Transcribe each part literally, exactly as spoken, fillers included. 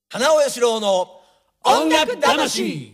花尾義郎の音楽魂。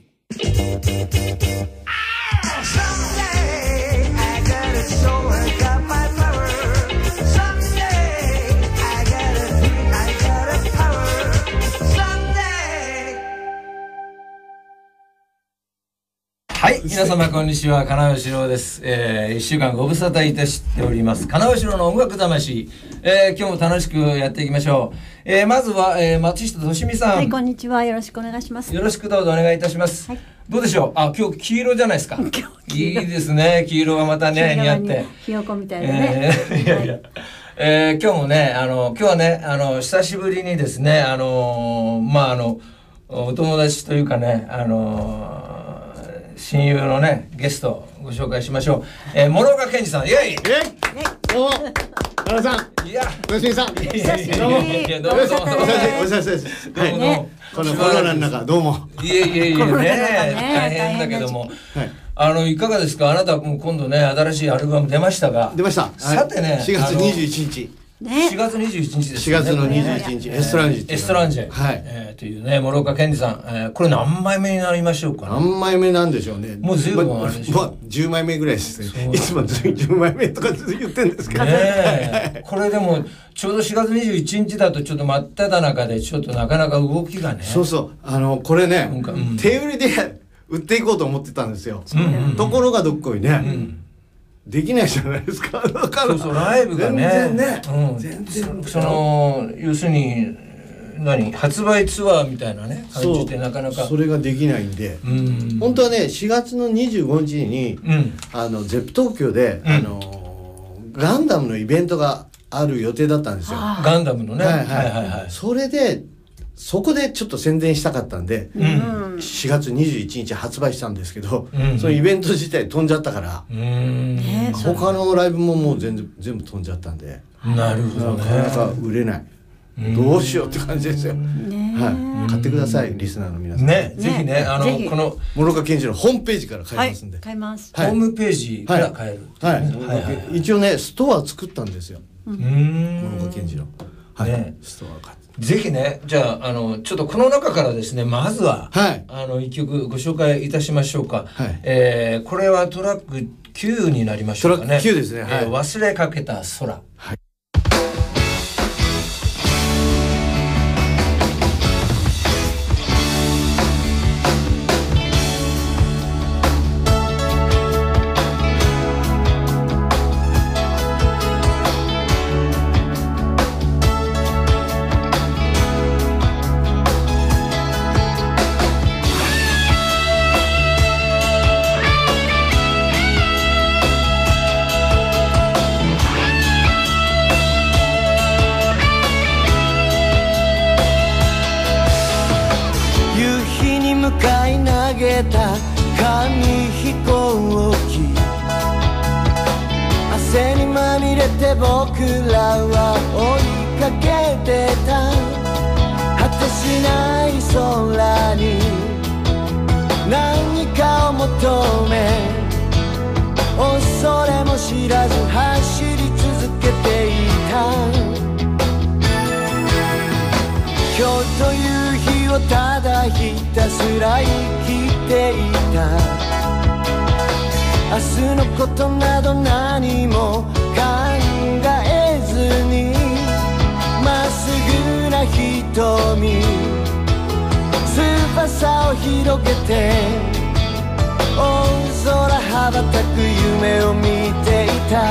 はい、皆様こんにちは、金尾義郎です。えー、いっしゅうかんご無沙汰いたしております金尾義郎の音楽魂。えー、今日も楽しくやっていきましょう。えー、まずは、えー、松下俊美さん。 はい、こんにちは。よろしくお願いします。 よろしくどうぞお願いいたします。はい、どうでしょう。あ、今日黄色じゃないですか。いいですね。黄色がまたね似合って。 ひよこみたいなね。 えー、いやいや。えー、今日もね、あの今日はね、あの久しぶりにですね、あのまああのお友達というかね、あの親友のねゲストをご紹介しましょう。えー、諸岡健二さん、イエイ。イエイ。 どうも。奈良さん。 いや、 よしみさん。 いやいやいやいや、どうもどうも。 お久しぶりです。はい。このコロナの中どうも。 いえいえいえね、大変だけども。あのいかがですか。あなたも今度ね新しいアルバム出ましたが。 出ました。 さてね。 しがつにじゅういちにち。 しがつにじゅういちにちですね。 しがつのにじゅういちにちエストランジエストランジェ、はい、えー、というね諸岡健二さん、えー、これ何枚目になりましょうかね。 何枚目なんでしょうね。 もうずいぶんあれでしょう。 まあじゅうまいめぐらいですね。いつもじゅうまいめとか言ってんですけどね。これでもちょうどしがつにじゅういちにちだとちょっと真っ只中でちょっとなかなか動きがね。 そうそう、あのこれね、うん、手売りで売っていこうと思ってたんですよ。うん、ところがどっこいね。うん、できないじゃないですか。だからそうそう、ライブがね全然ね、 うん、全然その要するに何発売ツアーみたいなね感じでなかなかそ, それができないんで、うん、本当はねしがつのにじゅうごにちに、うん、あのゼップ東京で、うん、あのガンダムのイベントがある予定だったんですよ。 ガンダムのね、 はいはいはいはい、それでそこでちょっと宣伝したかったんで、うん、しがつにじゅういちにち発売したんですけど、うん、そのイベント自体飛んじゃったから、うん、他のライブももう全然全部飛んじゃったんで、 なるほどね、 なかなか売れない、うん、どうしようって感じですよ、ね、はい、買ってください、リスナーの皆さんね、ぜひね、あのこの諸岡健二のホームページから買えますんで、 はい、買います、 はい、ホームページから買える、 はいはいはい、一応ねストア作ったんですよ、うん、諸岡健二の、はい、ね、ストア買って、 ぜひね、じゃあ、あの、ちょっとこの中からですね、まずは、はい、あの、一曲ご紹介いたしましょうか。はい、えー、これはトラックきゅうになりましょうかね。 トラックきゅうですね。はい、 えー、忘れかけた空。はい。 紙飛行機、汗にまみれて僕らは追いかけてた。果てしない空に何かを求め、恐れも知らず走り続けていた。今日という日をただひたすら生きていた。明日のことなど何も考えずに、まっすぐな瞳、翼を広げて大空羽ばたく夢を見ていた。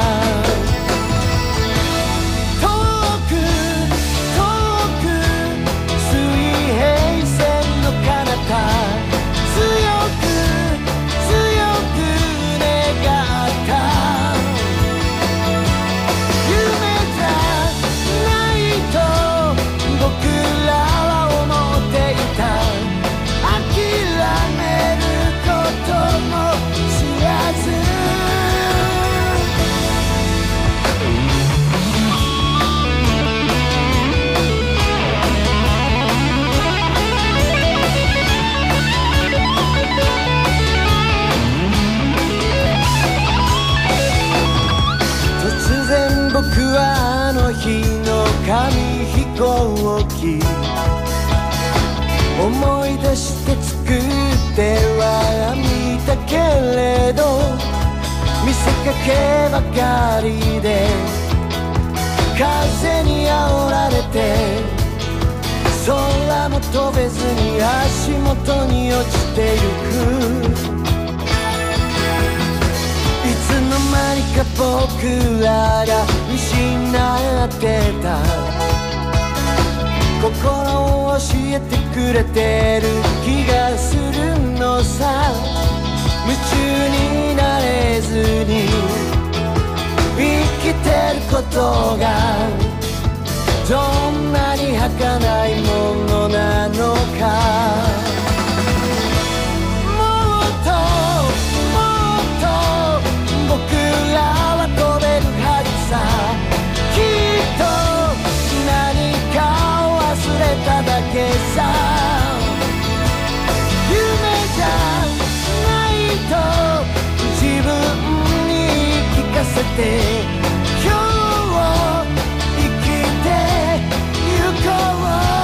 思い出して作ってはみたけれど見せかけばかりで風に煽られて空も飛べずに足元に落ちてゆくいつの間にか僕らが失ってた心を教えてくれてる気がするのさ夢中になれずに生きてることがどんなに儚いものなのか僕らは飛べるはずさきっと何かを忘れただけさ夢じゃないと自分に聞かせて今日を生きてゆこう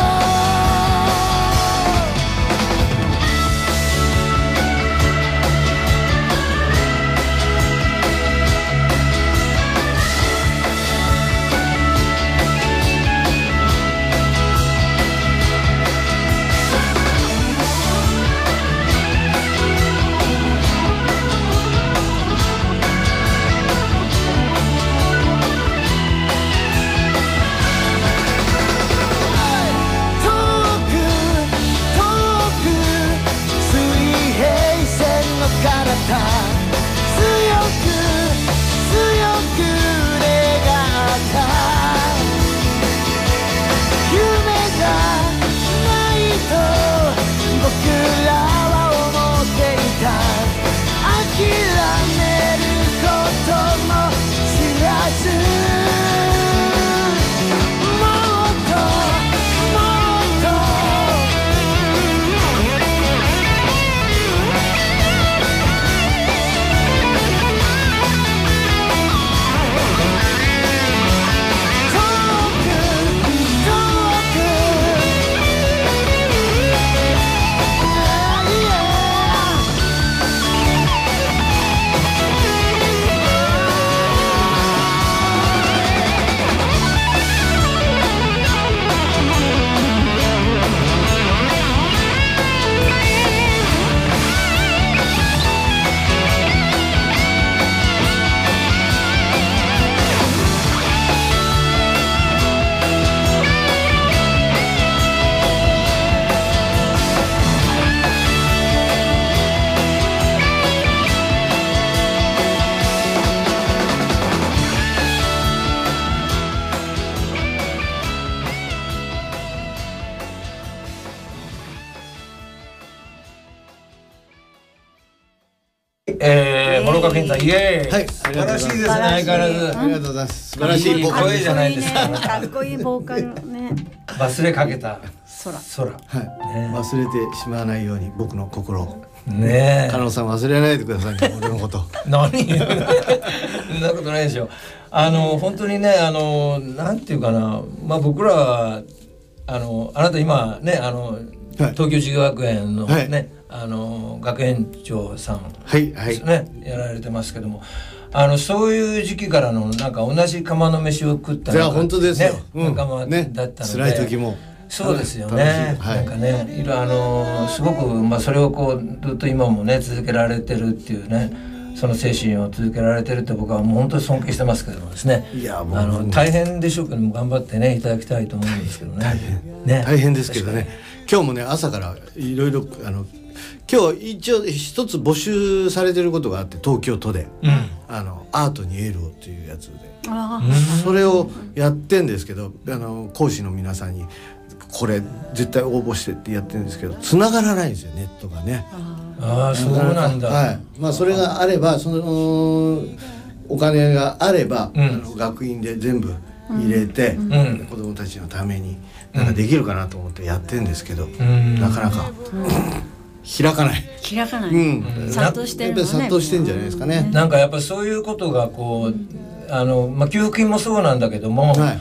えー、諸岡健さん、イエーイ。 はい、 素晴らしいですね、相変わらず。 ありがとうございます。素晴らしいボーカルじゃないですか。 かっこいいボーカルね。 忘れかけた空。 空。 はい、忘れてしまわないように僕の心を。 ねえ。 加納さん忘れないでくださいね、俺のこと。 何？そんなことないでしょ。あの本当にね、あのなんていうかな、まあ僕らはあのあなた今ね、あの、はい、東京慈恵学園のね。はい、あの学園長さんですね、はいはい、やられてますけども、あのそういう時期からのなんか同じ釜の飯を食ったのが、ね、本当ですよ、 うん、仲間だったので、ね、 辛い時もそうですよね、はい、なんかね、いろあのすごく、まあ、それをこうずっと今もね続けられてるっていうね、その精神を続けられてるって僕はもう本当に尊敬してますけどもですね、いやもうあの大変でしょうけども頑張ってねいただきたいと思うんですけどね、 大変、ね、大変ですけどね、今日もね朝からいろいろあの今日一応一つ募集されてることがあって、東京都で、うん、あのアートにエールをっていうやつで、それをやってんですけど、あの講師の皆さんにこれ絶対応募してってやってるんですけど、繋がらないんですよ、ネットがね。 ああ、そうなんだ。 はい。まあそれがあれば、そのお金があれば、うん、あの学院で全部入れて、うん、子どもたちのためになんかできるかなと思ってやってるんですけど、うん、なかなか。開かない開かない、うん、殺到してるのね、 殺到してんじゃないですかね。 なんかやっぱそういうことがこうあの、まあ、給付金もそうなんだけども、はい、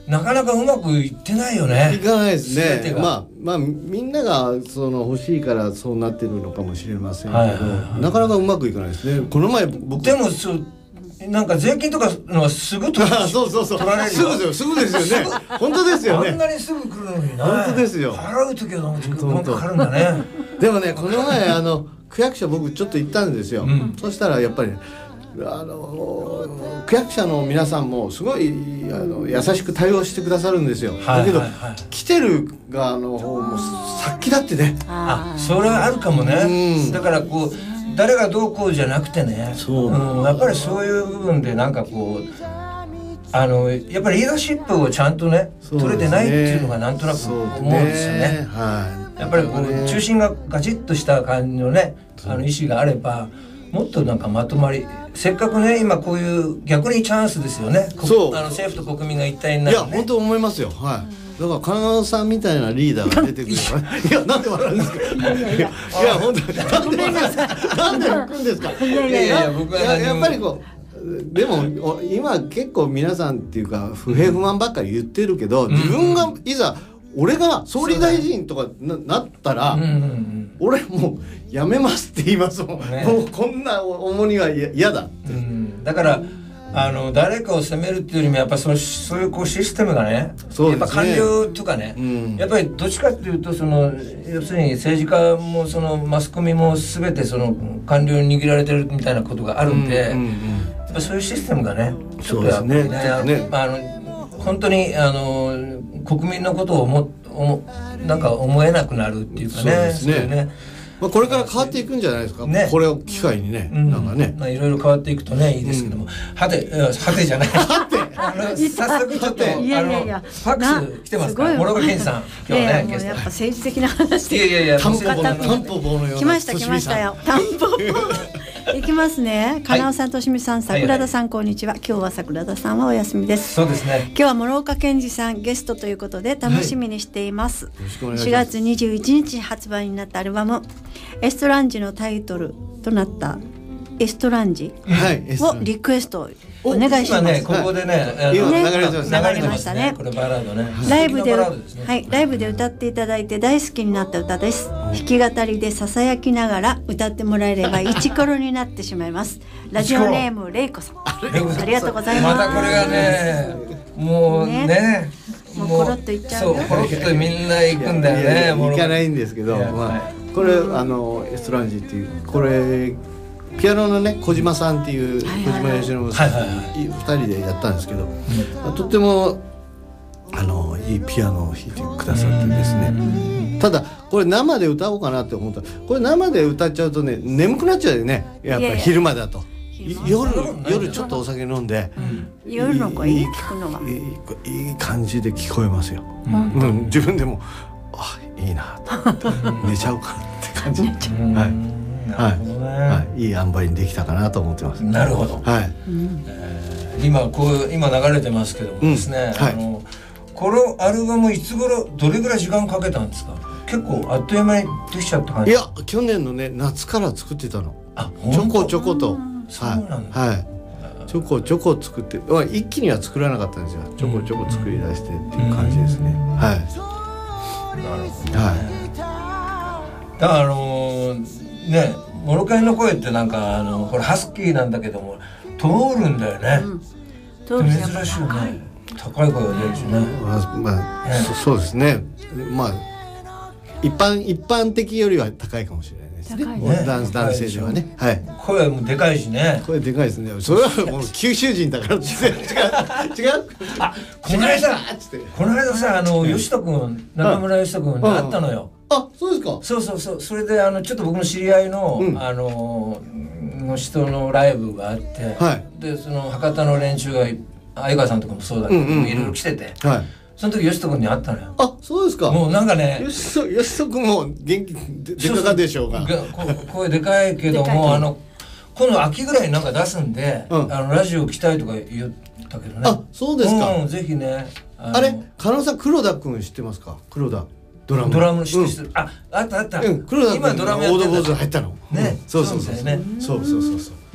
なかなかうまくいってないよね。 いかないです全てがね。まあまあみんながその欲しいからそうなってるのかもしれませんけど、 はいはいはいなかなかうまくいかないですね。この前僕でもそうなんか税金とかのはすぐ取あそうそうそう取られるすぐですよすぐですよね。本当ですよあんね。 なにすぐ来るのにな。 本当ですよ払う時はなんか時間本当かかるんだね。 でもねこの前あの区役所僕ちょっと行ったんですよ。 んそしたらやっぱりあの区役所の皆さんもすごいあの優しく対応してくださるんですよ。 はいだけど、 はいはい来てる側の方も殺気だってね。 あ、それはあるかもね。 うんだからこう誰がどうこうじゃなくてね。 そううん、やっぱりそういう部分でなんかこうあのやっぱりリーダーシップをちゃんとねそうですね取れてないっていうのがなんとなく思うんですよね。 はい。 やっぱりこう中心がガチッとした感じのねそうあの意思があればもっとなんかまとまりせっかくね今こういう逆にチャンスですよね。こそうあの政府と国民が一体にないるね。 や本当思いますよ。はい。だから金野さんみたいなリーダーが出てくるからいやなんで笑うんですか。いやいや本当になんでなんで行くんですか。いやいやいや僕は何もややっぱりこうでもお今結構皆さんっていうか不平不満ばっかり言ってるけど、自分がいざ俺が総理大臣とか な, なったら、 うんうんうん俺もうやめますって言いますもん、 ねもうこんな重荷は嫌だ。 うんだからあの誰かを責めるっていうよりもやっぱそうそういうこうシステムがねそうですねやっぱ官僚とかね、 うんやっぱりどっちかっていうとその要するに政治家もそのマスコミも全てその官僚に握られてるみたいなことがあるんで、 うんうんうんやっぱそういうシステムがねちょっとやっぱりそうですねねあの本当にあの国民のことを思思なんか思えなくなるっていうかね。 そうですねそういうねまあ、これから変わっていくんじゃないですか、 ねこれを機会にね、 うんなんかねまあいろいろ変わっていくとねいいですけども、はてはてじゃないあの早速ちょっとあのいやいやいやファックス来てますからな諸岡健さん今日いやいやもねゲストうやっぱ政治的な話でいやいやいやタンポポの方タンポポのような来ました来ましたよタンポポいきますね。金尾さん、としみさん、桜田さん、こんにちは。今日は桜田さんはお休みです。 そうですね。 今日は諸岡健二さんゲストということで楽しみにしています。 よろしくお願いします。 しがつにじゅういちにち発売になったアルバムエストランジのタイトルとなったエストランジはいをリクエストお願いします。 今ねここでね、あの今ね流れてます流れましたねこれバラードね。 ライブで、 素敵なバラードですねはい、ライブで歌っていただいて大好きになった歌です。弾き語りでささやきながら歌ってもらえればイチコロになってしまいます。ラジオネームレイコさん、ありがとうございます。 またこれがね、もうね、 ねもうコロッといっちゃうよそう、コロッとみんな行くんだよね。 いやいやもう行かないんですけど、 いやまはあ、これあのエストランジっていうこれピアノのね小島さんっていう小はいはいはい島よしのぶさんはいはいはふたりでやったんですけど、とってもあのいいピアノを弾いてくださってですね。ただこれ生で歌おうかなって思ったらこれ生で歌っちゃうとね眠くなっちゃうよねやっぱり昼間だと。夜夜ちょっとお酒飲んで、 夜の声いい聞くのがいいいい感じで聞こえますよ。うん、自分でもあいいなと思って寝ちゃうかなって感じ。はいなるほどね。 はい、いい塩梅にできたかなと思ってます。 なるほど。 はい。 今こう今流れてますけどもですね、 うんはいあのこのアルバムいつ頃どれぐらい時間かけたんですか。結構あっという間にできちゃった感じ。 いや去年のね夏から作ってたの。 あ、 ちょこちょこと。 そうなんだはい。はい。ちょこちょこ作って、まあ一気には作らなかったんですよ。ちょこちょこ作り出してっていう感じですね。はい。 なるほどね。 はだからあのーね、モロカイの声ってなんかあのこれハスキーなんだけども通るんだよね。 当時やっぱ珍しいよね。高い声が出るしね。 い。まあ、まあねそそうですね。まあ一般一般的よりは高いかもしれないですね。 高いね男男性ではね。はい。 声もでかいしね。 これでかいですね。それはもう九州人だからですね。違う違う。 あ、この間つって。 この間さあの吉田君中村吉田君に会ったのよ。 あ、そうですか。 そうそうそう。それであのちょっと僕の知り合いの、 うんあのの人のライブがあって、 はいでその博多の連中が相川さんとかもそうだけど、 うんうんうんいろいろ来てて、 はい。 その時吉田君に会ったのよ。 あ、そうですか。 もうなんかね。 よしそよしそくんも元気ででかかでしょうが。 がこ声でかいけどでかいもあの今度秋ぐらいになんか出すんで、 うんあのラジオ来たいとか言ったけどね。 あ、そうですか。 うん、ぜひね。あのあれ、加納さん黒田くん知ってますか。黒田ドラム。 ドラム知ってうんる人、ああったあった。 うん、黒田君今ドラムやってオードボーズた。 入ったの。 ね、 そうそうそう。 そうだよね。 そうそうそうそう。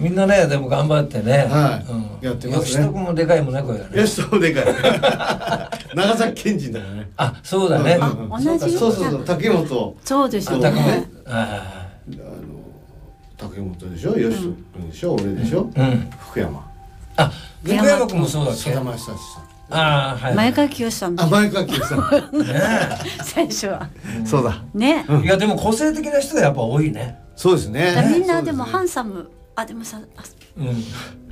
みんなねでも頑張ってね、 はい、 うん、 やってますね。 吉徳もでかいもんねこれね。 吉徳もでかい長崎県人だからね。 あそうだね、 あ同じ。 そうそうそう竹本。 そうですよ竹本、 ね。 ああの竹本でしょ、吉徳君でしょ、俺でしょ、 うん、 福山。 あ福山君もそうだっけ。 さだまさしさん。 あはい。 前川清さん。 あ前川清さん。 ね最初は。 そうだ。 ね。 いやでも個性的な人がやっぱ多いね。 そうですね。 みんなでもハンサム。あでもさ、 うん。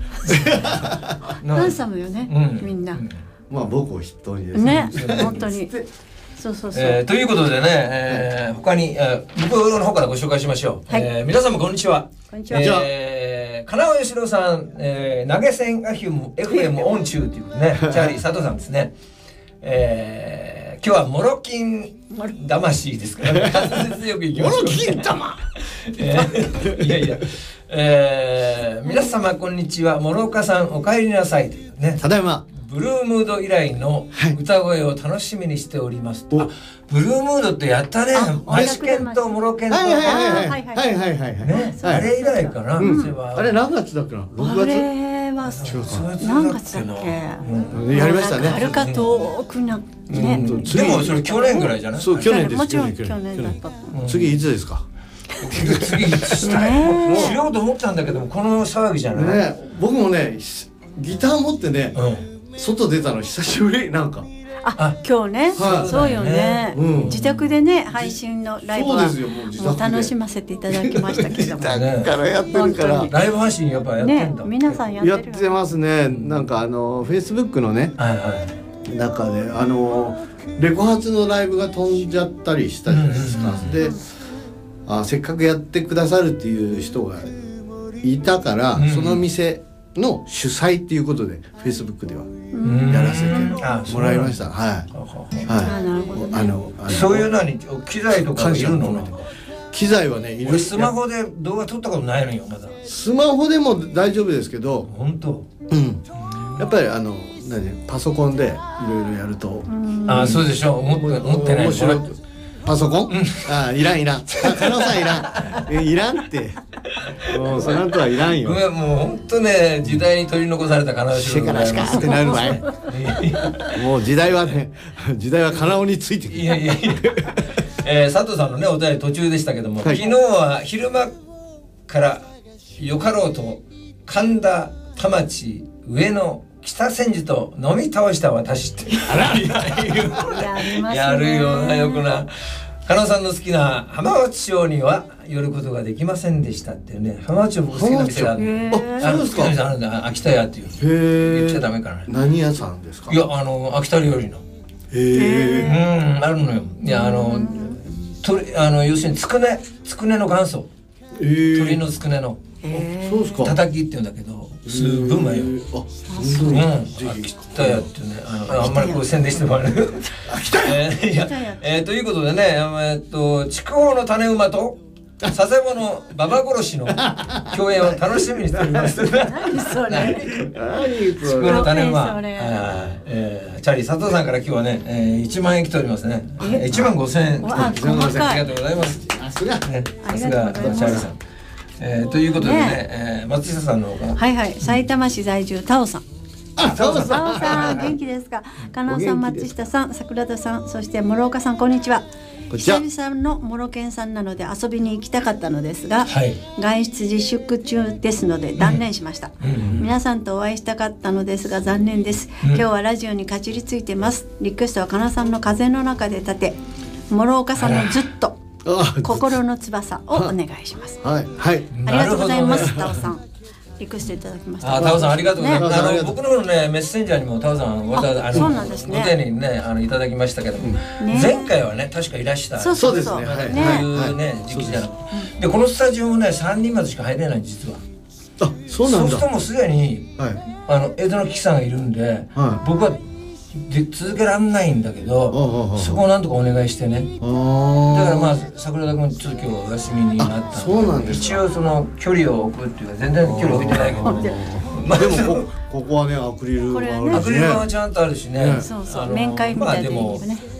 ハンサムよね。みんな。 まあ僕を筆頭にですね。本当に。そうそうそう。 えー、ということでね、えー、他に、えー、僕の方からご紹介しましょう。はい、えー、皆さんもこんにちは。 こんにちは。 えー、金尾義郎さん、えー、投げ銭 エフエム オン中ということでね、チャーリー佐藤さんですね。えー、今日はモロキン魂ですからね。滑舌よくいきましょう。モロキン玉。えー、いやいや、えー、皆様こんにちは。諸岡さんお帰りなさいというね。 ただいま。 ブルームード以来の歌声を楽しみにしております。はい、あ、ブルームードってやったね。マシケンとモロケンと。 はいはいはいはいはいはいはい。 ね、あれ以来かな。 あれ何月だっけな。ろくがつ。 あれは何月だっけ。 やりましたね。 はるか遠くなね。 でもそれ去年ぐらいじゃない。 そう去年です。 もちろん去年だった。 次いつですか。 次したい。しようと思ったんだけどもこの騒ぎじゃない。 ね、僕もねギター持ってね。外出たの久しぶりなんか。 あ、今日ね、そうよね。自宅でね配信のライブはもう楽しませていただきましたけども。 だからやってるからライブ配信やっぱやってんだ。 皆さんやってる。 やってますね。なんかあのフェイスブックのね中であのレコ発のライブが飛んじゃったりしたじゃないですか。で、あせっかくやってくださるっていう人がいたからその店の主催っていうことでフェイスブックではやらせてもらいました。はい。はい。あのそういうのに機材とかいるの？ 機材はねいる。 俺スマホで動画撮ったことないのよまだ。 スマホでも大丈夫ですけど。 本当。 うん。やっぱりあの何パソコンでいろいろやると。 あそうでしょ。思って思ってない。 面白い。パソコン？あいらんいらん。加納さんいらん。いらんって。もうその後はいらんよ。 もう本当ね時代に取り残された金尾しからしかってなる前。もう時代はね時代は金尾についてくる。 いやいやいや。えー、佐藤さんのねお便り途中でしたけども、はい、昨日は昼間からよかろうと神田田町上野北千住と飲み倒した私ってあらやるよなよくな。加納さんの好きな浜松町には寄ることができませんでしたっていうね。浜松町僕好きな店がある。あそうですか。あるんだ秋田屋っていう。言っちゃダメかな。 何屋さんですか。 いやあの秋田料理の。へえ。うんあるのよ。いやあの鳥あの要するにつくねつくねの元祖。鳥のつくねの。 そうですか。 たたきって言うんだけどすごいうまいよ。あそう。うん秋田屋ってねあんまりこう宣伝してもらえる。秋田屋。いやえということでねえっと筑豊の種馬と佐世保の馬場殺しの共演を楽しみにしております。 何それ。 何筑豊の種馬。えー、チャーリー佐藤さんから今日はね、えー、いちまん円来ておりますね。いちまんごせん円。ありがとうございます。さすがねさすがチャーリーさん。えー、ということでね、ねえー、松下さんの方がはいはい埼玉市在住タオさん。 あタオさん。 タオさん元気ですか。加納さん松下さん桜田さんそして諸岡さんこんにちは。久々のモロケンさんなので遊びに行きたかったのですが、はい、外出自粛中ですので断念しました、うんうん、皆さんとお会いしたかったのですが残念です、うん、今日はラジオにかじりついてますリクエストはかなさんの風の中で立て諸岡さんのずっと心の翼をお願いしますはい、はい、 ありがとうございますタオさんリクエストいただきました。 あ、タオさんありがとうございます。あの僕のねメッセンジャーにもタオさんわざわざあのご丁寧にねあのいただきましたけども、前回はね確かいらした。 そうですね。 はい。いうね時期じゃなくて、でこのスタジオもねさんにんまでしか入れない実は。 あ、そうなんだ。 そうするともうすでにあの江戸のキキさんがいるんで、僕はで続けられないんだけど、そこをなんとかお願いしてね。だからまあ桜田君ちょっと今日お休みになった。 そうなんです。 一応その距離を置くっていうか全然距離置いてないけど。 まあでもここはねアクリルがあるしね。 アクリルはちゃんとあるしね。 そうそう面会みたいな。 まあでも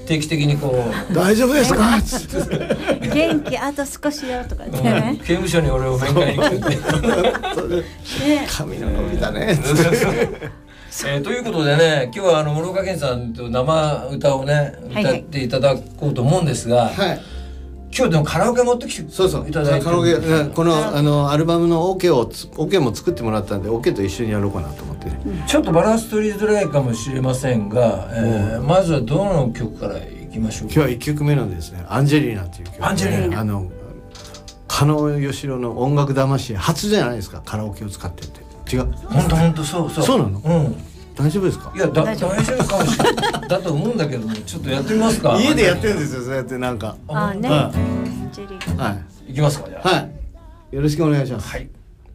定期的にこう大丈夫ですか元気あと少しよとか言ってね、 うん、刑務所に俺を面会に来るって髪の伸びだねえー、ということでね、今日はあの諸岡健さんと生歌をね歌っていただこうと思うんですが、はい、今日でもカラオケ持ってきていただいて、そうそうカラオケ、 このあのアルバムのオケをオケも作ってもらったんでオケと一緒にやろうかなと思ってね、 うん、ちょっとバランス取りづらいかもしれませんが、えー、まずはどの曲からいきましょうか。 今日はいっきょくめのですね、アンジェリーナっていう曲、ね、 アンジェリーナ、 あの加納義郎の音楽魂初じゃないですか、カラオケを使ってって。違う、 本当本当そうそうそうなの、 うん、 大丈夫ですか。 いやだ大丈夫かもしれないだと思うんだけども、ちょっとやってみますか。 家でやってるんですよ、そうやってなんか。 ああね、 はい、 いきますか。じゃあ、 はい、よろしくお願いします。 はい。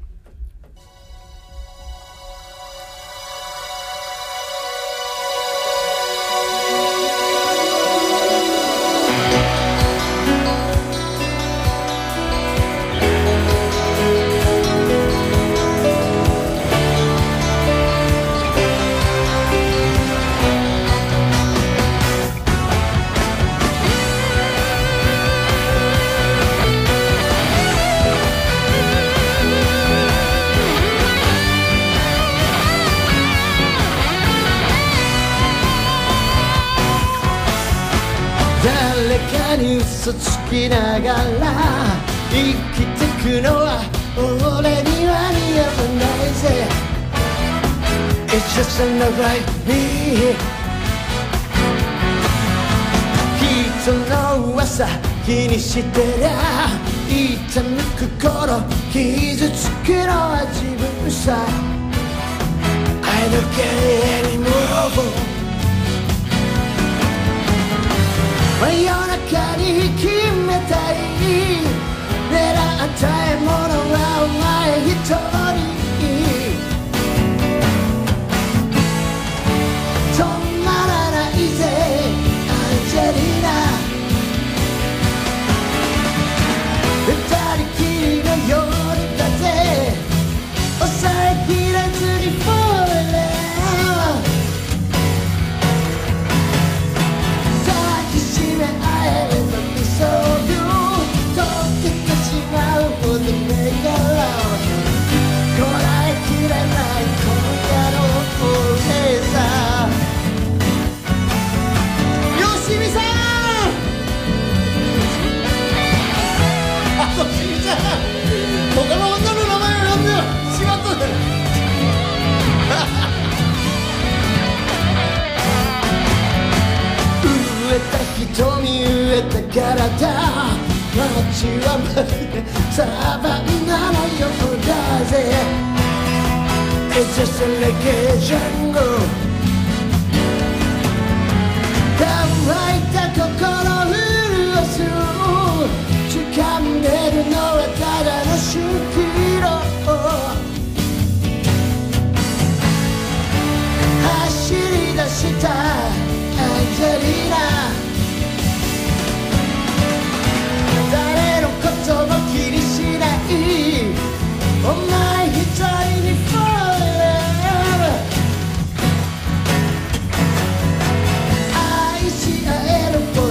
嘘つきながら生きてくのは俺には似合わないぜ。 It's just not like me。 人の噂気にしてりゃ痛む心傷つくのは自分さ。 I don't care anymore。真夜中に決めたい狙った獲物はお前一人。止まらないぜアンジェリーナ。二人きりの夜だぜ抑えきれずに Forever。他の女の名前を呼んではしまったんだよ飢えた瞳飢えた体街はまるでサバンナのようだぜ。 It's just a reggae jungle。 乾いた心潤す掴んでるのはただの蜃気楼。走り出したアンジェリーナ。誰のことも気にしないお前一人に Forever。 愛し合える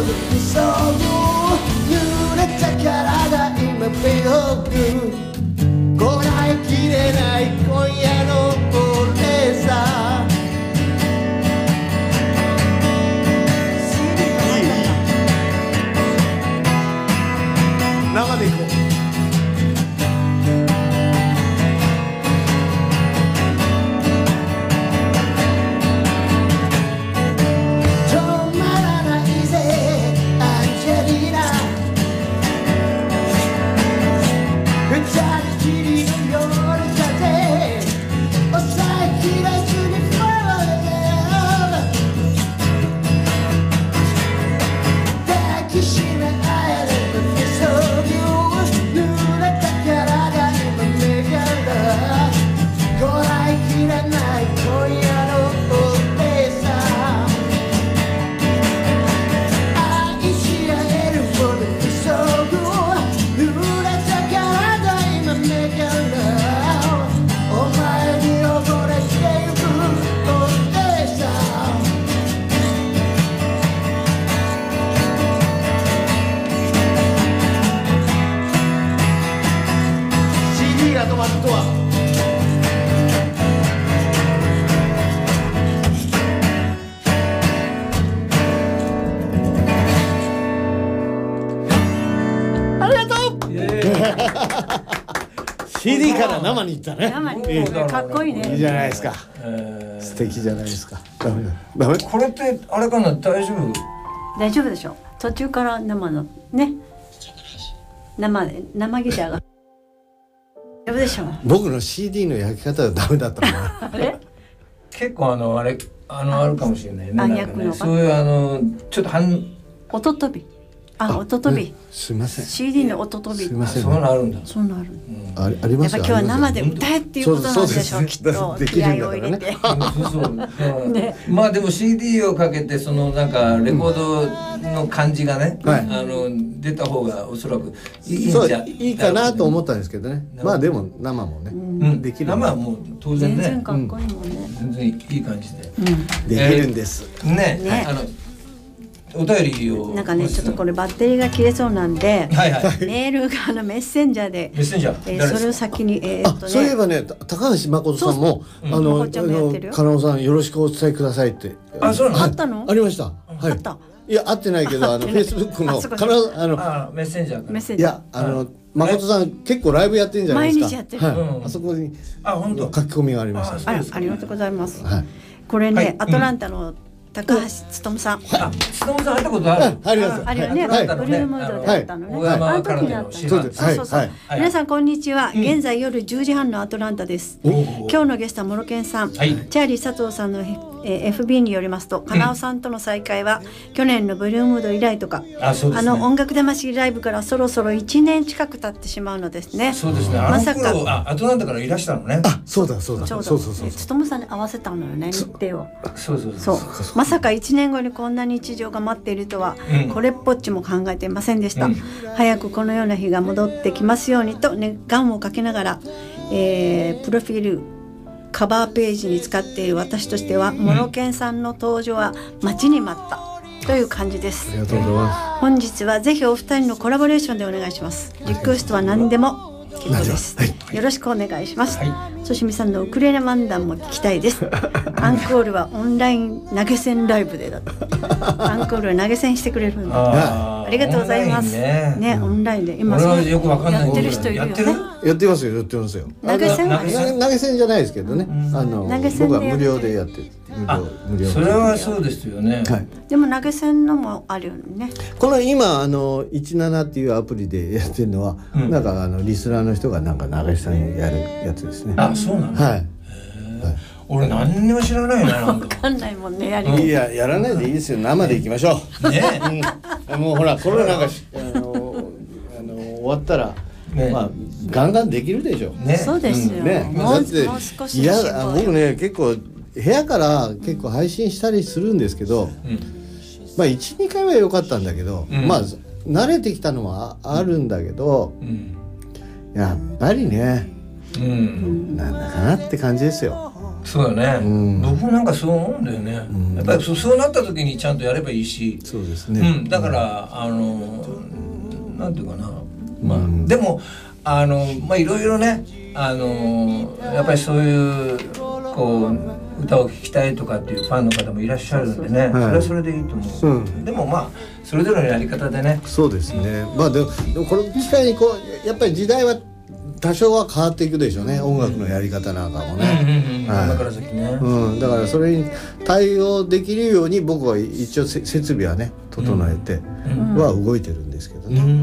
シーディー から生に行ったね。 生にかっこいいね。 いいじゃないですか。素敵じゃないですか。ダメだ。ダメ。 これってあれかな、大丈夫？ 大丈夫でしょ。途中から生のね。生で生ギターが。大丈夫でしょ。 僕の シーディー の焼き方はダメだったな。 あれ？ 結構あのあれあのあるかもしれないね。 暗躍の。 そういうあのちょっと半音飛び。あ、音飛び。 すみません。 シーディー の音飛び。 すみません。 そうなるんだ。 そうなる。 あありますやっぱ今日は生で歌えっていうことなんでしょう。きっと気合を入れて。 まあでも シーディー をかけてそのなんかレコードの感じがね、あの出た方がおそらくいいんじゃいいかなと思ったんですけどね。まあでも生もねできる。 生はもう当然ね。 全然かっこいいもんね。 全然いい感じでできるんです。 ね。あのお便りをなんかね、ちょっとこれバッテリーが切れそうなんで、 はいはい、 メールがあのメッセンジャーでメッセンジャー、 えー、それを先に、えーっとね、 そういえばね、高橋誠さんもあの加納さんよろしくお伝えくださいって、 あ、そうなの、 あったの？ ありました。 あった。 いや、会ってないけど、あのフェイスブックの加納あのメッセンジャーメッセンジャー、 いや、あの誠さん結構ライブやってるんじゃないですか。 毎日やってる。 あそこにあ、本当書き込みがありました。 あ、ありがとうございます。これね、アトランタの高橋勉さん。 あ、勉さん会ったことある。 あります。 あるよね。ブルームードであったのね。あの時だった。そうそうそう。皆さんこんにちは。現在夜じゅうじはんのアトランタです。今日のゲストはモロケンさん。チャーリー佐藤さんのエフビー によりますと、カナオさんとの再会は去年のブルームード以来とか、あの音楽魂ライブからそろそろいちねん近く経ってしまうのですね。 そうですね。まさかアトランタからいらしたのね。 あ、そうだそうだ。そうそうそう。 勉さんに合わせたのよね、日程を。 そうそうそう。 まさかいちねんごにこんな日常が待っているとは、うん、これっぽっちも考えていませんでした、うん、早くこのような日が戻ってきますようにと願をかけながら、えー、プロフィールカバーページに使っている私としては、モロケンさんの登場は待ちに待ったという感じです。 ありがとうございます。 本日はぜひお二人のコラボレーションでお願いします。リクエストは何でも結構です、はい、よろしくお願いします。そしみさんのウクレレ漫談も聞きたいです。アンコールはオンライン投げ銭ライブでだったアンコールは投げ銭してくれるんだ。 あ, ありがとうございますね。ね、オンラインで今そうやってる人いるよね。 やってますよ、やってますよ。 投げ銭投げ銭じゃないですけどね、あの僕は無料でやってる。 無料。それはそうですよね。 でも投げ銭のもあるよね。 この今あのいちななっていうアプリでやってるのは、なんかあのリスナーの人がなんか投げ銭やるやつですね。 あ、そうなの。 はい。 俺何にも知らないな。 分かんないもんね。やりいや、やらないでいいですよ。生でいきましょうね。もうほらコロナがあのあの終わったら、まあガンガンできるでしょね。そうですよね。もう少し。いや、 僕ね結構部屋から結構配信したりするんですけど、まあいち、にかいは良かったんだけど、まあ慣れてきたのはあるんだけど、やっぱりね、なんだかなって感じですよ。 そうだね、うん、僕もなんかそう思うんだよね、うん、やっぱり そ, そうなった時にちゃんとやればいいし、 そうですね、 うん、だから、あのなんていうかな、まあ、うん、でもあのまあいろいろね、あのやっぱりそういうこう歌を聴きたいとかっていうファンの方もいらっしゃるんでね、はい、それはそれでいいと思う、うん、でもまあそれぞれのやり方でね。 そうですね、まあでも、でもこの機会にこうやっぱり時代は多少は変わっていくでしょうね、音楽のやり方なんかもね。 だから先ね、 うん、だからそれに対応できるように僕は一応設備はね整えては動いてるんですけどね、うん、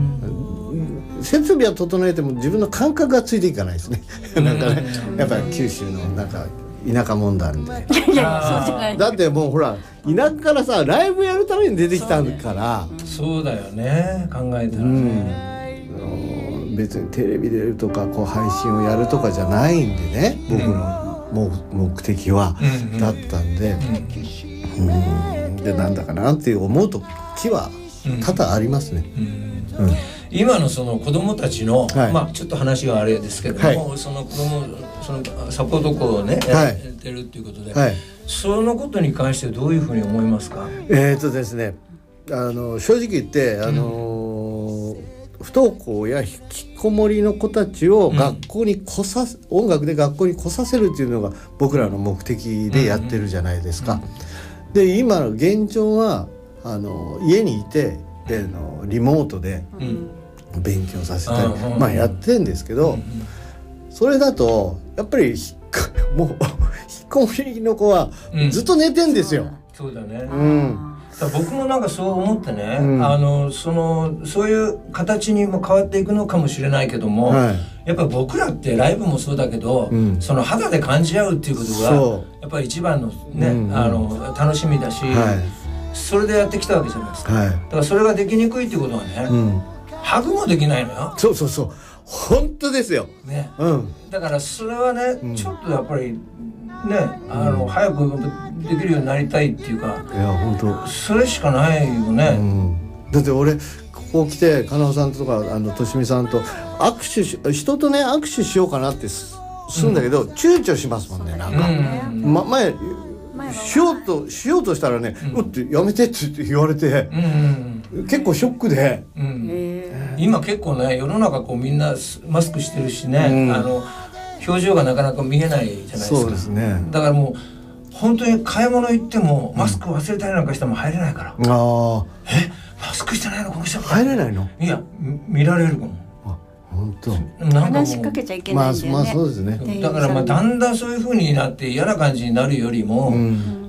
設備は整えても自分の感覚がついていかないですねなんかね、やっぱり九州のなんか田舎もんだんでだってもうほら田舎からさライブやるために出てきたから。 そうだよね、考えたらね、うん別にテレビ出るとかこう配信をやるとかじゃないんでね、僕の目的は、うん、だったんで、うんうん、でなんだかなって思うと気は多々ありますね、 うんうん、今のその子供たちの、はい、まあちょっと話はあれですけども、はい、その子供そのサポート校をね、はい、やってるっていうことで、はい、そのことに関してどういうふうに思いますか？ えーとですね、あの正直言ってあの、うん不登校や引きこもりの子たちを学校に来させ、うん、音楽で学校に来させるっていうのが僕らの目的でやってるじゃないですか、うんうん、で今の現状はあの家にいてでのリモートで勉強させたり、うん、まあやってるんですけど、うん、 それだとやっぱりもう引きこもりの子はずっと寝てんですよ、うん、 そうだね、 うん、 だ僕もなんかそう思ってね、うん、あのそのそういう形にも変わっていくのかもしれないけども、はい、やっぱり僕らってライブもそうだけど、うん、その肌で感じ合うっていうことがやっぱり一番のね、うん、あの楽しみだし、はい、それでやってきたわけじゃないですか、はい、だからそれができにくいっていうことはね、うん、ハグもできないのよ。 そうそうそう、本当ですよ、 ね、うん、だからそれはね、うん、ちょっとやっぱりね、あの、うん、早くできるようになりたいっていうか、いや本当それしかないよね、うん、 だって俺ここ来て金尾さんとかあのとしみさんと握手し人とね握手しようかなってするんだけど、うん、躊躇しますもんね、なんか、うんま、前しようとしようとしたらね、うん、うってやめてって言われて、うんうん、結構ショックで、うん、 今結構ね世の中こうみんなマスクしてるしね、うん、あの表情がなかなか見えないじゃないですか。 そうですね。 だからもう本当に買い物行ってもマスク忘れたりなんかしても入れないから、うん、あえマスクしてないのこの人入れないの？ いや見られるかも。 あ本当。 なんか話しかけちゃいけないんだよね、 まあ、まあそうですね。 だからまあだんだんそういう風になって嫌な感じになるよりも、うん、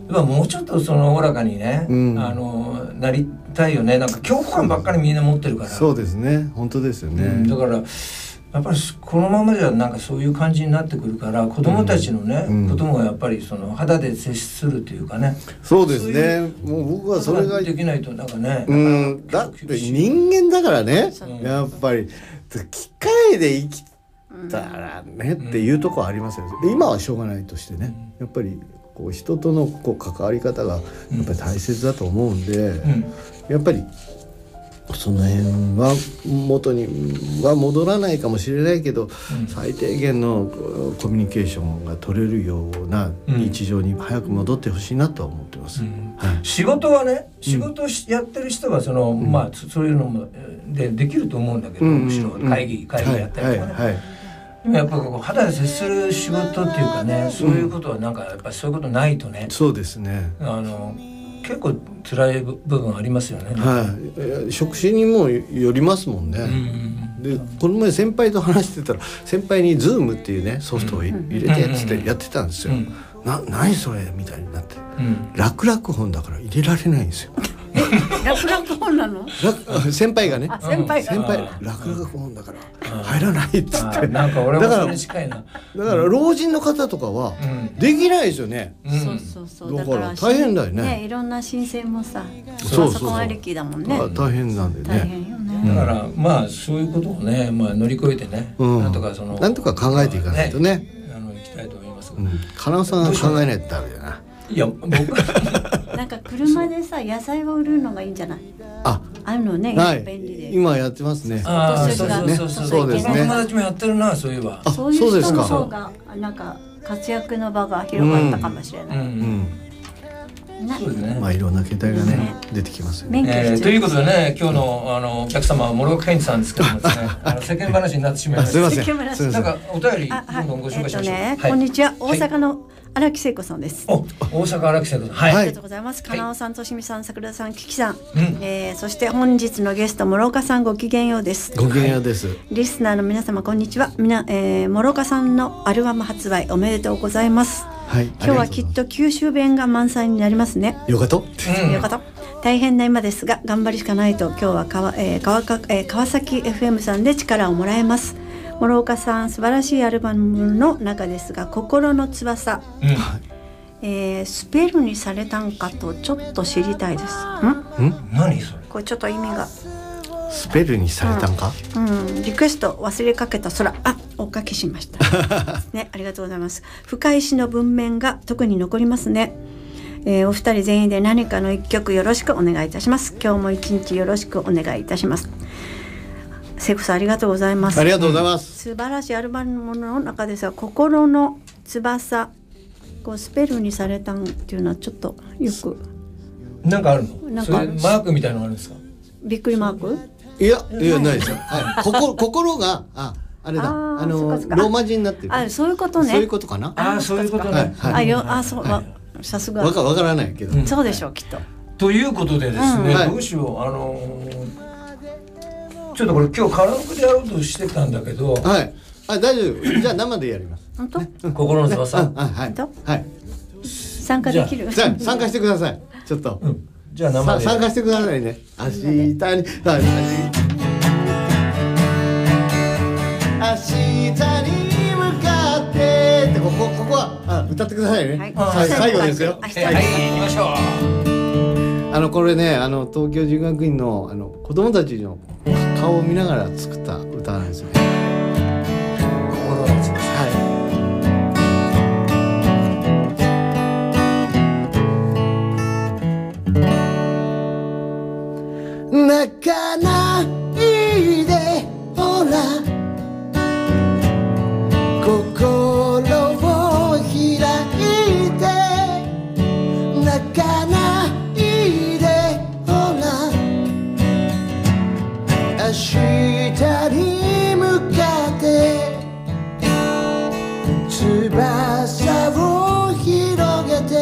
やっぱもうちょっとそのおおらかにね、うん、あのなりたいよね。なんか恐怖感ばっかりみんな持ってるから。 そうですね、本当ですよね、うん、 だからやっぱりこのままじゃなんかそういう感じになってくるから子供たちのね、うん、子供がやっぱりその肌で接するというかね。 そうですね。もう僕はそれができないとなんかね、 うん、だって人間だからね、やっぱり機械で生きたらね、うん、っていうところありますよ。今はしょうがないとしてね、やっぱりこう人とのこう関わり方がやっぱり大切だと思うんで、うん、やっぱりその辺は元には戻らないかもしれないけど、うん、最低限のコミュニケーションが取れるような日常に早く戻ってほしいなとは思ってます、うんはい、仕事はね仕事やってる人はその、うん、まあそういうのも で, できると思うんだけど、うん、むしろ会議会議やったりとかね、はいはいはい、でもやっぱこう肌で接する仕事っていうかね、そういうことはなんかやっぱそういうことないとね、 そうですね、 あの結構辛い部分ありますよね。 はい、職種にもよりますもんね、うん、でこの前先輩と話してたら先輩に Zoom っていうねソフトを入れてっつってやってたんですよ、うん、な何それみたいになって、うん、楽々本だから入れられないんですよ楽々本なの？ 先輩がね、 先輩先輩楽々本だから入らないっつって、 なんか俺もそれ近いな。 だから老人の方とかはできないですよね、 うん、そうそうそう、 だから大変だよね。 ね、いろんな申請もさ、そうそうそう、ありきだもんね。 大変なんでね。 大変よね。 だからまあそういうことをね、まあ乗り越えてね、うん、なんとかそのなんとか考えていかないとね。ね、 あの行きたいと思います。 うん、金尾さんが考えないとダメだな。 いや僕なんか車でさ野菜を売るのがいいんじゃない？ あ、 あるのね、 はい、 便利で今やってますね。 ああ、そうそうそうそう、そうですね。友達もやってるな、そういえば。 そういう人の方がなんか活躍の場が広がったかもしれない。うんうんうん、そうですね。 まあいろんな形態がね、ね出てきますよね。 えー、ということでね、今日のあのお客様は諸岡健二さんですけどもですね、あの世間話になってしまいました。 すみません。 なんかお便りどんどんご紹介しましょう。 えっとね、こんにちは、大阪の荒木聖子さんです。 お、大阪荒木聖子さん。はい。 ありがとうございます。金尾さん、としみさん、桜田さん、キキさん、うん、えー、そして本日のゲスト諸岡さん、ごきげんようです。 ごきげんようです。 リスナーの皆様こんにちは。みな、えー、諸岡さんのアルバム発売おめでとうございます。はい。今日はきっと九州弁が満載になりますね。 よかと。 うん、よかと。大変な今ですが頑張りしかないと今日は川、えー、川か、えー、川崎 エフエム さんで力をもらえます。諸岡さん素晴らしいアルバムの中ですが心の翼、うん、えー、スペルにされたんかとちょっと知りたいです。 ん？ん？何それ？ これちょっと意味が。 スペルにされたんか？ うん、うん、リクエスト忘れかけた空、あ、おかけしました。ね、ありがとうございます。深い詩の文面が特に残りますね。えー、お二人全員で何かの一曲よろしくお願いいたします。今日も一日よろしくお願いいたします。聖子さんありがとうございます。 ありがとうございます。 素晴らしいアルバムの中ですが心の翼、こうスペルにされたんっていうのはちょっとよくなんかあるの？なんかマークみたいなのあるんですか？ びっくりマーク？ いやいやないですよ。はい、心心がああれだ、あ, あのローマ字になってる。 あ、そういうことね。 そういうことかな。 あ、そういうことね。 はいはい、 あよあそう、はい、さすが。 わかわからないけど、 うん。そうでしょうきっと。 ということでですね、 うん、 どうしよう、あのー、ちょっとこれ今日カラオケでやろうとしてたんだけど、 はい。 あ、大丈夫。じゃあ生でやります。 本当？ 心の翼。 あ、はい。はい。 参加できる？ じゃあ参加してください。ちょっと。 じゃあ生で参加してくださいね。明日に、明日に向かってってここここはあ歌ってくださいね。はい。最後ですよ。 はい、行きましょう。 あのこれね、あの東京人学院のあの子供たちの顔を見ながら作った歌なんですよね。 心の翼。 はい。泣かないでほら心を開いて泣かないでほら明日に向かって翼を広げて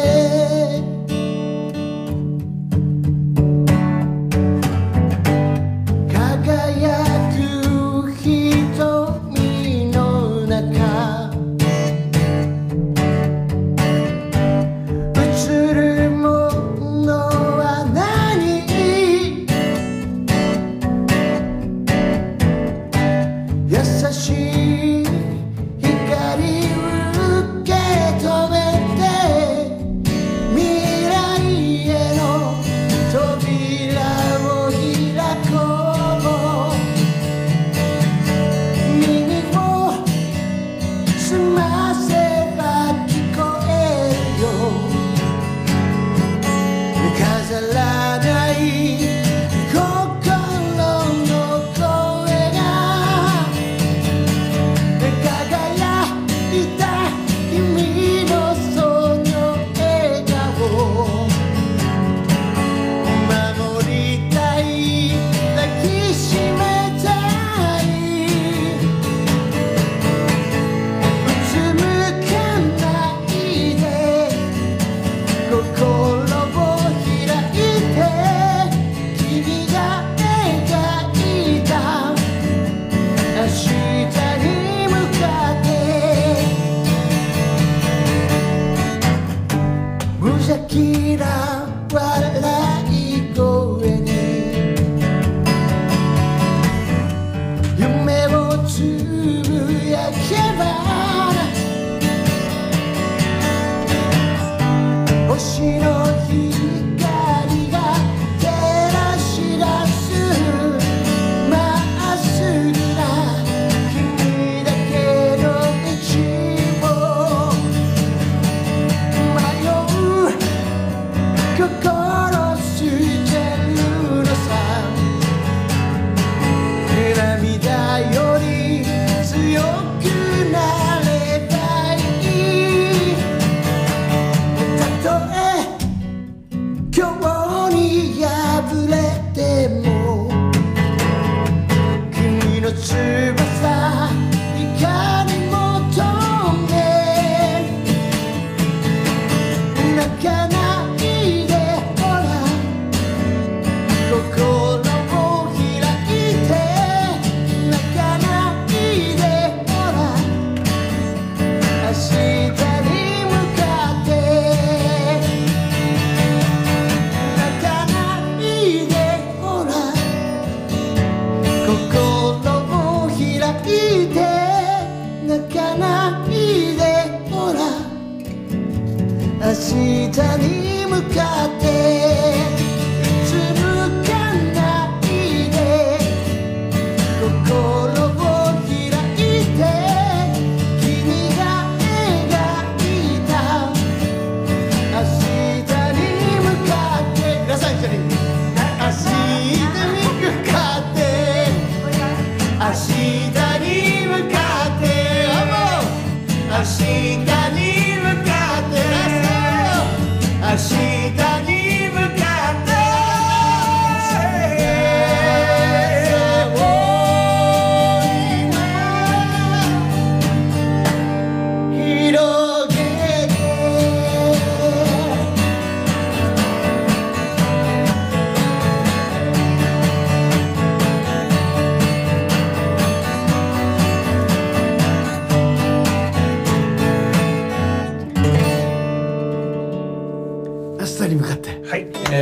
「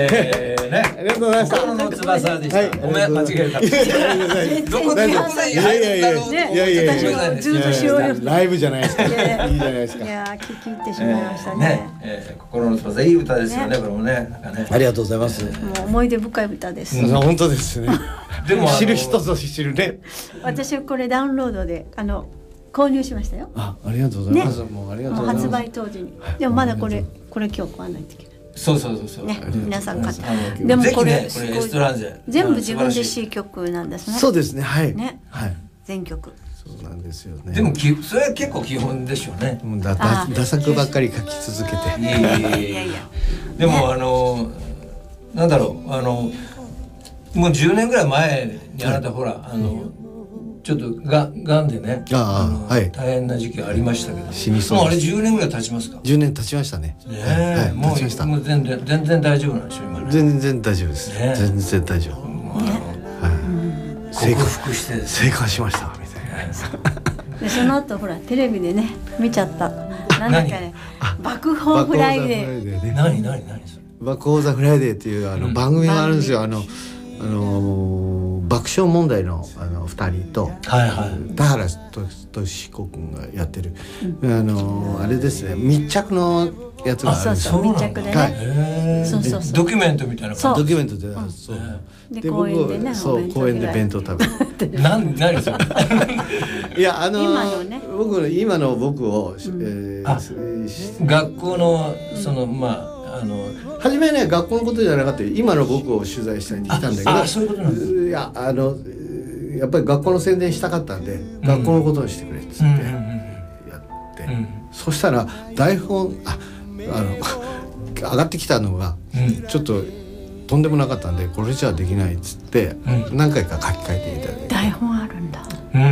えー、ね、 ありがとうございました。 心の翼でした。ごめん、間違えた。どこでいやいやいやいやいやいやいやずっとしようよ。 ライブじゃないですか。いいじゃないですか。 いや聞き入ってしまいましたね。 心の翼、いい歌ですよね、これもね。 ありがとうございます。 もう思い出深い歌です。 本当ですね。でも知る人ぞ知るね。 私はこれダウンロードであの購入しましたよ。 あ、ありがとうございます。もうありがとうございます。 発売当時に。でもまだこれこれ今日買わないといけない。 そうそうそうそう。 ね、皆さん買って。 でもこれこれエストランゼ全部自分で C 曲なんですね。 そうですね。はい。 ね。 はい。 全曲。 そうなんですよね。 でもきそれは結構基本でしょうね。 もうだだ打作ばっかり書き続けて。 いやいやいやいや。でもあのなんだろうあのもうじゅうねんぐらい前にあなたほらあの。ちょっとががんでね、 ああ、はい、 大変な時期ありましたけど、 死にそう。 もうあれじゅうねんぐらい経ちますか？ じゅうねん経ちましたね。 ねえ、もうもう全然全然大丈夫なんでしょ今ね。 全然大丈夫です。全然大丈夫。 はい。克服して生還しましたみたいな。でその後ほらテレビでね見ちゃった。なんだっけね、爆砲フライデー。 何何何それ？ 爆砲ザフライデーっていうあの番組があるんですよ。あのあの。爆笑問題のあのふたりと、はいはい、田原俊彦君がやってる、うん、あのあれですね密着のやつがあるんですよ。 そうそう密着でね、はい、そうそうそうドキュメントみたいな感じ。ドキュメントで、 うん、 そうでで公園でねそう公園で弁当食べる。何何それ？ いやあの今のね僕の今の僕を、うんえー、学校のそのまあ。あの初めね学校のことじゃなかった今の僕を取材したいに来たんだけど、 ああそういうことなんです。 いやあのやっぱり学校の宣伝したかったんで、うん、学校のことにしてくれっつってやって、うんうん、そしたら台本ああの上がってきたのが、うん、ちょっととんでもなかったんでこれじゃできないっつって、うん、何回か書き換えていただいて。 台本あるんだ。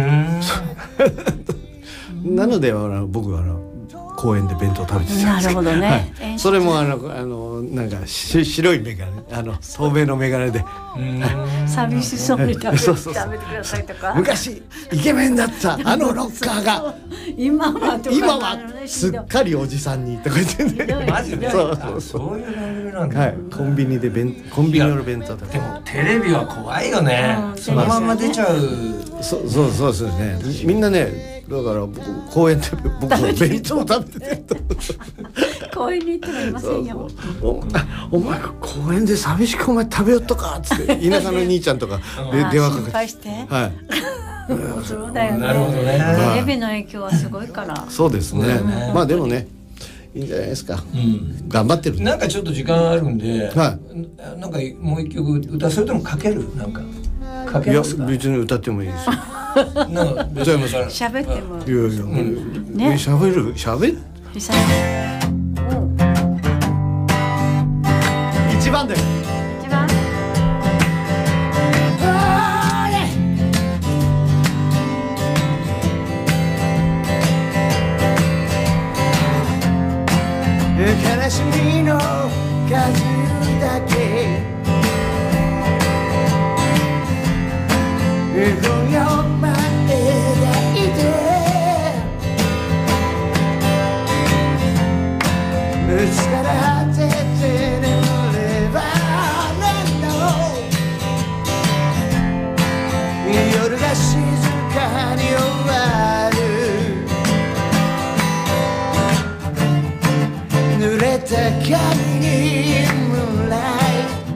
なのであの僕はあの公園で弁当食べてたんですけど、 なるほどね、 はい、それもあのあのなんかし白い眼鏡あの透明の眼鏡で寂しそうに食べて、そうそうそう食べてくださいとか昔イケメンだったあのロッカーが今はとか今はすっかりおじさんにとか言ってねマジでそうそうそういう番組なんだ、 はい、コンビニで弁コンビニの弁当食べて。 でもテレビは怖いよね、うん、そのまんま出ちゃう。 そうそうそうですねみんなねだから僕公園で僕の弁当を食べてて公園に行ってもいませんよ。 お, お前公園で寂しくお前食べよっとかっつって田舎の兄ちゃんとかで電話かけて心配して、 はいそうだよね。 なるほどね。 テレビの影響はすごいから。 そうですね。ねまあでもねいいんじゃないですか。うん、頑張ってる。 なんかちょっと時間あるんで、はい、なんかもう一曲歌それともかけるなんか。 いや別に歌ってもいいですよ。 喋っても。 いやいや、ね、喋る喋る。一番だよ。 一番。 悲しみの数だけ今夜まで抱いて疲れ果てて眠れば何度夜が静かに終わる濡れた髪にムーンライ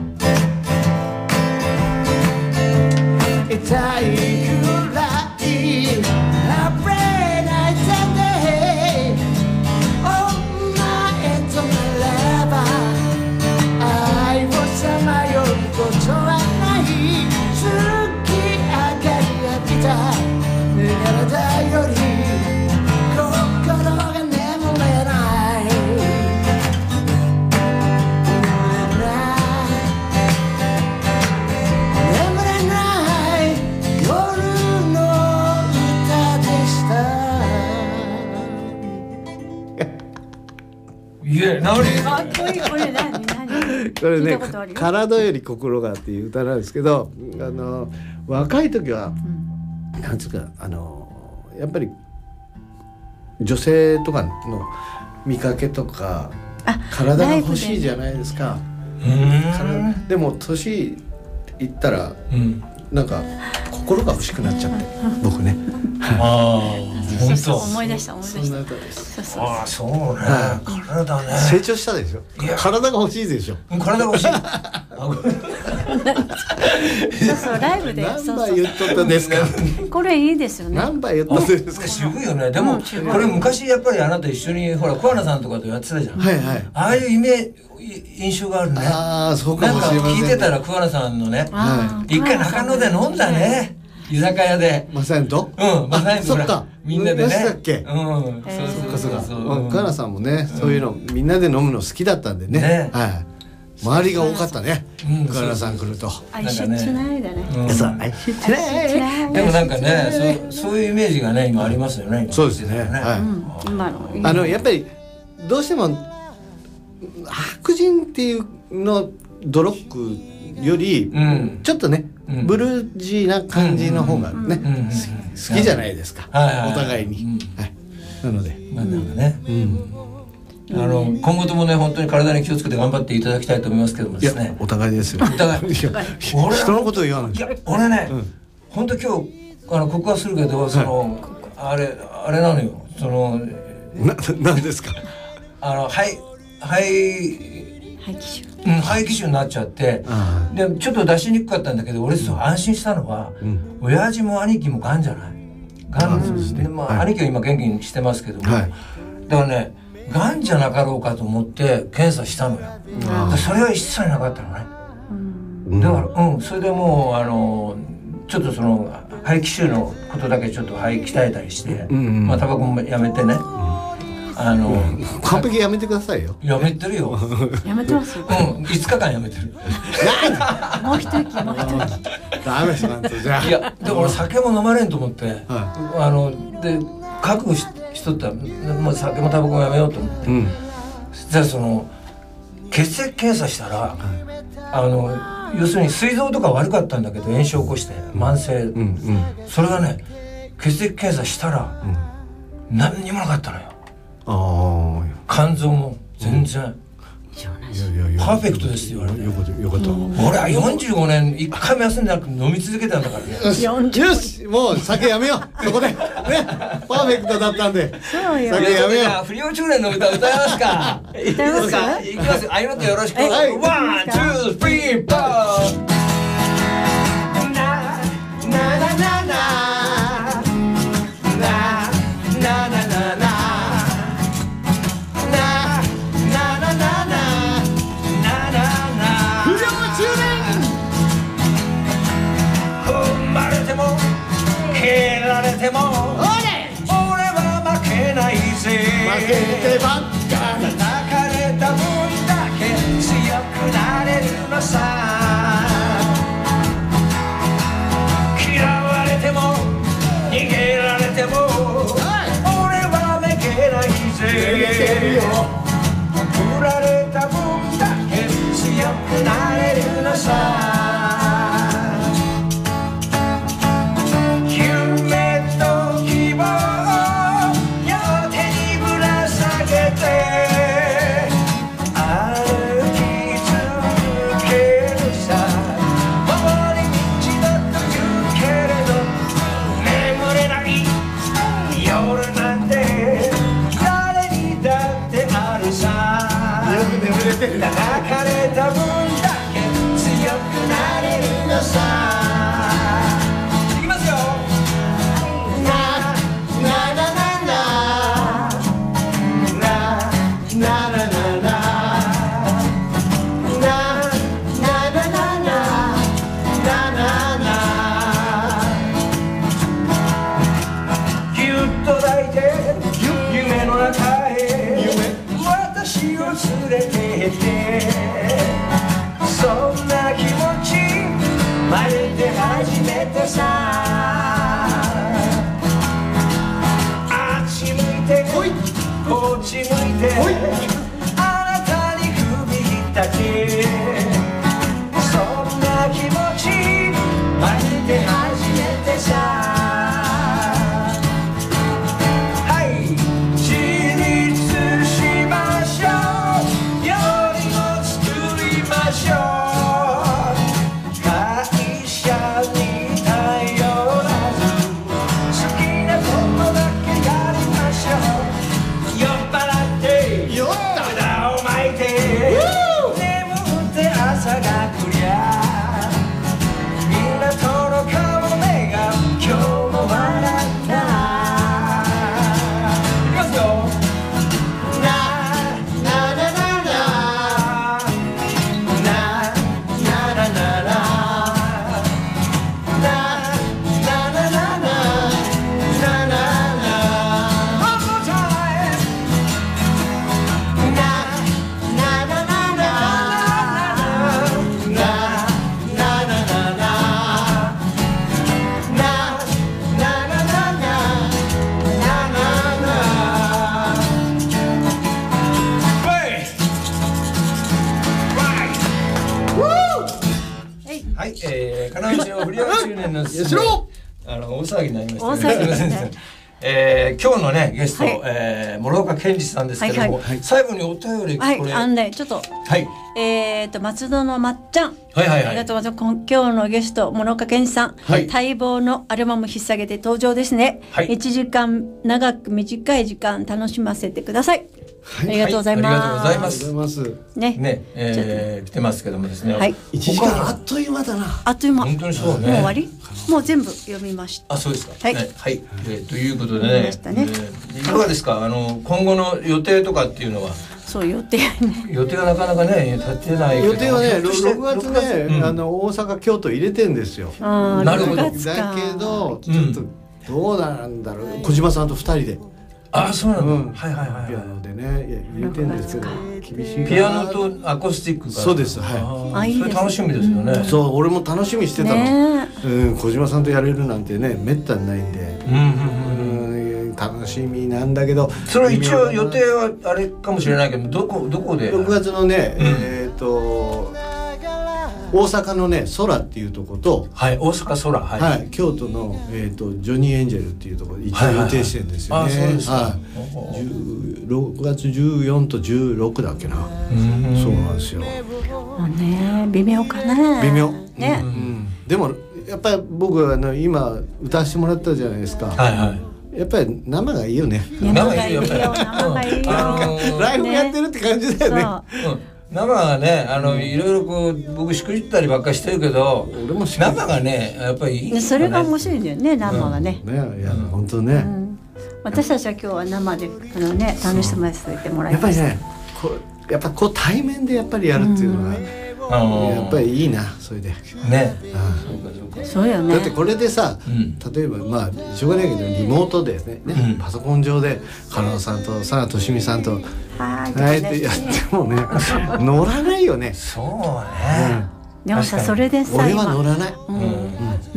痛いくらい I pray night and day お前とならば愛をさまようことはない月明かりが来た体より心が眠れない眠れない夜の歌でしたいやなにかっこいいこれ何何これね「体より心が」っていう歌なんですけどあの若い時は、うん、なんつうかあのやっぱり女性とかの見かけとか体が欲しいじゃないですか。 でも年いったら、うん、なんか心が欲しくなっちゃって僕ね。 ああ本当思い出した思い出した。 ああそうね、体ね成長したでしょ。体が欲しいでしょ。 体が欲しい。 そうそうライブで何杯言っとったですか。 これいいですよね。 何杯言っとったですか。 渋いよね。でもこれ昔やっぱりあなた一緒にほら桑名さんとかとやってたじゃん。 はいはい。 ああいうイメ印象があるね。 ああそうかもしれません。 なんか聞いてたら桑名さんのね、一回中野で飲んだね。居酒屋で。 マサヤンと？ うん、マサヤンと。 そっか。 みんなでね。 だっけ？ うん。 そうそうそう。桑名さんもね、そういうのみんなで飲むの好きだったんでね。はい。周りが多かったね。桑名さん来ると。 愛しないだね。 そう、愛しない。 でもなんかね、そういうイメージがね今ありますよね。 そうですね。はい。今のあのやっぱりどうしても白人っていうのドロックよりちょっとねブルージーな感じの方がね好きじゃないですか。お互いに。なので。 なんかね。あの今後ともね本当に体に気をつけて頑張っていただきたいと思いますけどもですね。 お互いですよ。 お互い。人のことを言わない。 いや俺ね本当今日あの告白するけどそのあれあれなのよそのななんですか。 あの肺肺肺気腫。 うん、肺気腫になっちゃってでちょっと出しにくかったんだけど俺そう安心したのは、うん、親父も兄貴もがんじゃないがんですね、まあ、はい、兄貴は今元気にしてますけども、はい、だからねがんじゃなかろうかと思って検査したのよ、うん、それは一切なかったのね、うん、だからうんそれでもうあのちょっとその肺気腫のことだけちょっと肺鍛えたりして、うんうん、まあタバコもやめてね、あの、うん、 完璧やめてくださいよ。 やめてるよ。 やめてますよ。 うん、いつかかんやめてる。 もう一息、もう一息。 ダメですなんとじゃあ。 いや、でも俺酒も飲まれんと思って、はい、あので覚悟ししとったら、もう酒もタバコもやめようと思って。うん、じゃあその血液検査したら、はい、あの要するに膵臓とか悪かったんだけど炎症を起こして慢性、うんうん、それがね血液検査したら、うん、何にもなかったのよ。あ肝臓も全然、うん、パーフェクトですよ。 よかったよかった。 俺はよんじゅうごねん一回も休んでなく飲み続けたんだからね。 よしもう酒やめようそこでねパーフェクトだったんでそうよ酒やめよう。 不良中年の歌歌いますか。 歌いますか。 いきますよ。あいのとよろしく。ワンツースリーフォー。でも俺は負けないぜ。 負けてばっかり叩かれた分だけ強くなれるのさ。嫌われても逃げられても俺は負けないぜ。振られた分だけ強くなれるのさ。叩かれた分だけ強くですね、あの大騒ぎになりましたね。大騒ぎね。えー、今日のねゲスト、はい、えー、諸岡健二さんですけども、はいはい、最後にお便り、 はい、 これあのねちょっと、はい、えーと松戸のまっちゃん、 はいはいはい、 ありがとうございます。今日のゲスト諸岡健二さん、はい、待望のアルバム引っ提げて登場ですね、はい、いちじかん長く短い時間楽しませてください。はい、ありがとうございます。 はい、ありがとうございます。 ね、 ね、えー、来てますけどもですね。 はい。 いちじかんあっという間だな。 あっという間。 本当にそうね。 もう終わり？もう全部読みました。 あ、そうですか。 はい。 はい。はい、えー、ということでね。ねえー、いかがですか。あの今後の予定とかっていうのは。 そう予定ね。 予定がなかなかね立てないけど。 予定はね、ろくがつね、うん、あの大阪京都入れてんですよ。 あ、 なるほど。 だけどちょっとどうなんだろう。小島さんと二人で。 あ、そうなんだ、うん、はいはいはい、 ピアノでね入れてるんですけど厳しい。 ピアノとアコースティックから。そうです、 はい。 それ楽しみですよね、 うん、そう俺も楽しみしてたの、ね、うん、小島さんとやれるなんてねめったにないんで、うんうんうん、楽しみなんだけど、 それは一応予定はあれかもしれないけど、どこどこでろくがつのね、うん、えっと大阪のね空っていうとこと、 はい、大阪空、はい、 はい、京都のえっ、ー、とジョニーエンジェルっていうところ一応予定してるんですよね。はいはいはい、あ、そうですか。はい、ろくがつじゅうよっかとじゅうろくだっけな。うん、そうなんですよ。 もうね、微妙かな。 微妙。 ね。 うんうん、でもやっぱり僕あの今歌わせてもらったじゃないですか。はいはい。やっぱり生がいいよね。 生がいいよ。生がいいよ。 あのライブやってるって感じだよね。 そう。生がね、あの、うん、いろいろこう僕しくじったりばっかりしてるけど、俺も生がねやっぱりいい、ね、 それが面白いんだよね、生がね。 うん、ね、いや、うん、本当ね、うん。 私たちは今日は生であのね楽しませてもらいました。 やっぱりね、こうやっぱこう対面でやっぱりやるっていうのは、うん、やっぱりいいな、それで。ね。 うん、そうよね。 だってこれでさ、うん、例えばまあしょうがないけどリモートでね、ね、うん、パソコン上で加納さんとさとしみさんとはいってやってもね乗らないよね。 そうね。 うん、でもさそれでさ俺は乗らない。 うんうん、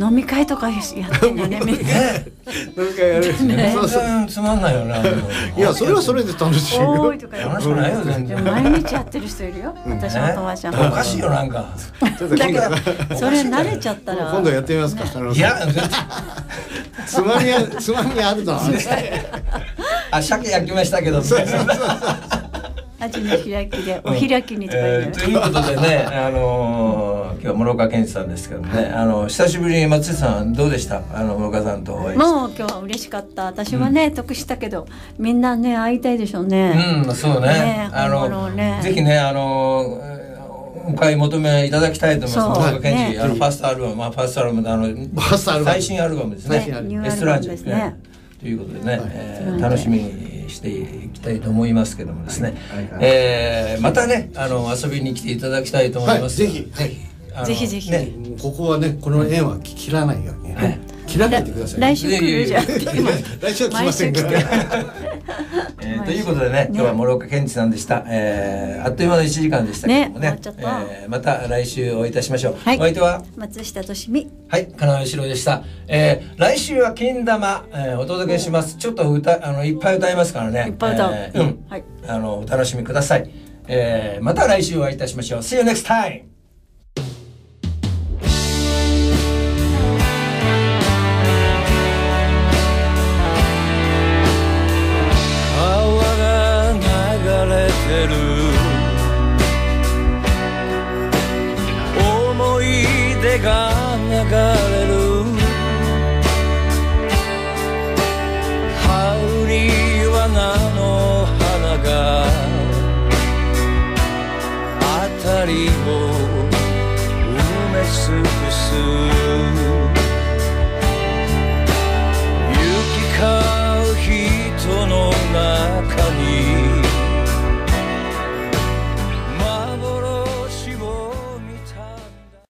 飲み会とかやってんだね。飲み会やるしね。 そうそうつまんないよな。 いやそれはそれで楽しいよ。 多いとか楽しくないよ全然。毎日やってる人いるよ。私の友達は。 おかしいよなんか。 だからそれ慣れちゃったら今度やってみますか。 いやつまみあるつまみあるぞ。 あ、鮭焼きましたけど。 アジの開きでお開きにとか言う、 えー、ということでね、あのー、今日は諸岡健二さんですけどね、あの久しぶりに松井さんどうでした？あの諸岡さんとお会いして。 もう今日は嬉しかった。私はね、うん、得したけどみんなね会いたいでしょうね。 うん、そうね。ね、あのねぜひねあのお買い求めいただきたいと思います。諸岡健二、あのファーストアルバム、まあファーストアルバムあの最新アルバムですね。エストラージですね。ということでね、はい、えー、楽しみにしていきたいと思いますけどもですね、はいはい、えー、またねあの遊びに来ていただきたいと思います。 はい、ぜひぜひぜひぜひ、 ね、ここはねこの縁は切らないようにね、はい、切らないでください、ね。 来週来るじゃん。 来週は来ませんから。 えー、ということでね、今日は諸岡健二さんでした、えー、あっという間のいちじかんでしたけどもね、ね、えー、また来週お会いいたしましょう、はい、お相手は松下俊美、 はい、金井四郎でした、えー、来週は金玉、えー、お届けします。ちょっと歌あのいっぱい歌いますからね、 いっぱい歌う、 えー、うん、はい、あのお楽しみください、えー、また来週お会いいたしましょう。 See you next time。 思い出が流れる羽織罠の花が辺りを埋め尽くす